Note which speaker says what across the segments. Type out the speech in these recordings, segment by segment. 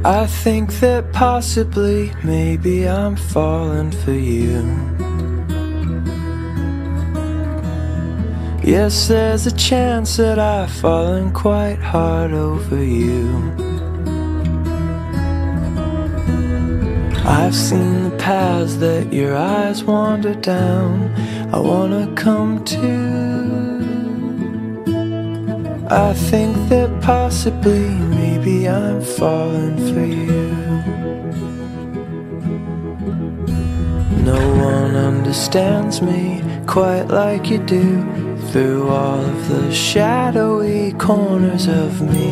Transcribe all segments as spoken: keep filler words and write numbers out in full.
Speaker 1: I think that possibly, maybe I'm falling for you. Yes, there's a chance that I've fallen quite hard over you. I've seen the paths that your eyes wander down. I wanna come too. I think that possibly, maybe I'm falling for you. No one understands me quite like you do, through all of the shadowy corners of me.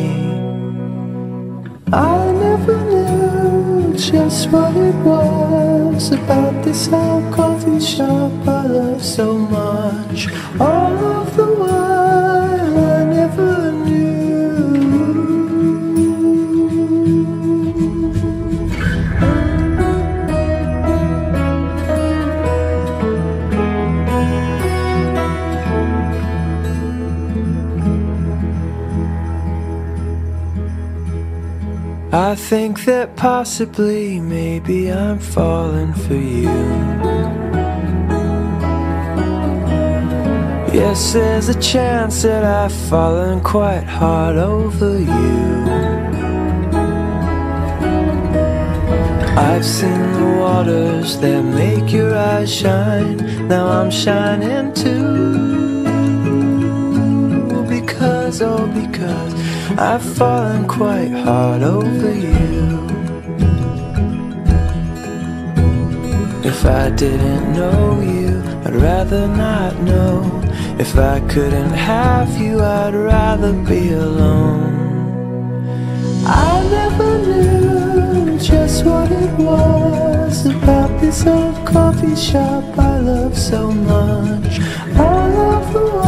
Speaker 1: I never knew just what it was about this old coffee shop I love so much. All of the while I never knew. I think that possibly, maybe I'm falling for you. Yes, there's a chance that I've fallen quite hard over you. I've seen the waters that make your eyes shine. Now I'm shining too. Because, oh because I've fallen quite hard over you. If I didn't know you, I'd rather not know. If I couldn't have you, I'd rather be alone. I never knew just what it was about this old coffee shop I love so much. All of the